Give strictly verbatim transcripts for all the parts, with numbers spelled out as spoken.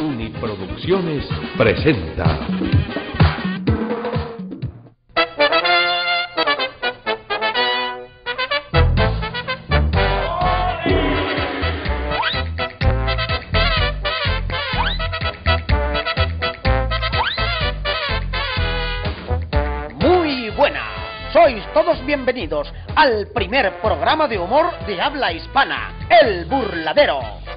Uniproducciones presenta. Muy buenas, sois todos bienvenidos al primer programa de humor de habla hispana, El Burladero.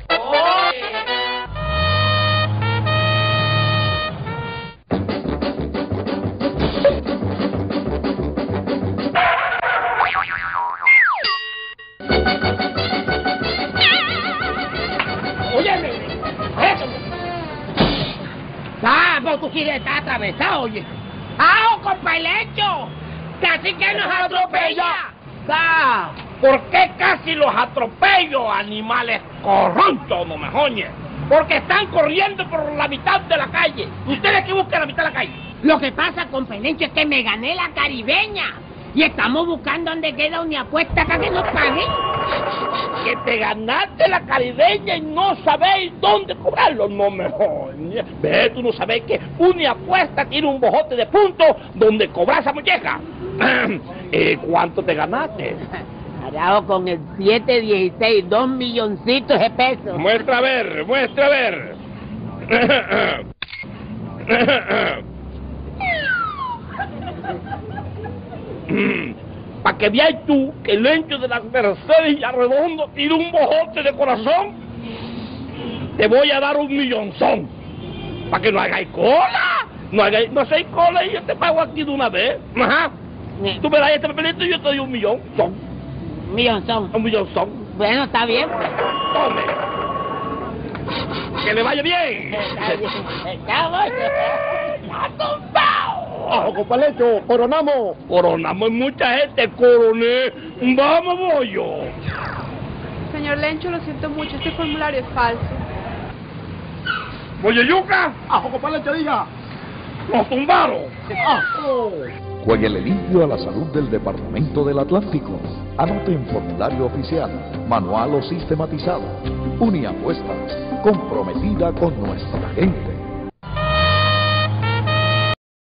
Óyeme, eso. Ah, pues tú quieres estar atravesado, oye. ¡Ah, compa el lecho! ¡Casi que nos atropella! ¡Ah! ¿Por qué casi los atropello, animales corruptos, no me joñes? Porque están corriendo por la mitad de la calle. ¿Ustedes qué buscan la mitad de la calle? Lo que pasa, compenecho, es que me gané la caribeña. Y estamos buscando donde queda una apuesta para que nos paguen. Que te ganaste la caribeña y no sabéis dónde cobrarlo, no me joñes. Ve, tú no sabes que una apuesta tiene un bojote de puntos donde cobras a muñeca. ¿Y cuánto te ganaste? Carajo, con el siete dieciséis, dos milloncitos de pesos. Muestra a ver, muestra a ver. Para que veas tú que el Lencho de las Mercedes y Arredondo tiene un bojote de corazón, te voy a dar un millonzón. Para que no hagáis cola. No hagáis, no hacéis cola y yo te pago aquí de una vez. Ajá. Tú me das este papelito y yo te doy un millón. Son. Millonzón. Un millonzón. Bueno, está bien. Tome. Que le vaya bien. Está bien. Está bueno. ¡Ha tumbado! ¡Ajo, compa Lecho! ¡Coronamos! Coronamos mucha gente, coroné. Vamos, bollo. Señor Lencho, lo siento mucho, este formulario es falso. Bollo yuca, ¡Ajo, compa Lecho, diga! nos tumbaron. ¡Ajo! Jueguele limpio a la salud del Departamento del Atlántico. Anote en formulario oficial, manual o sistematizado. Uniapuestas, comprometida con nuestra gente.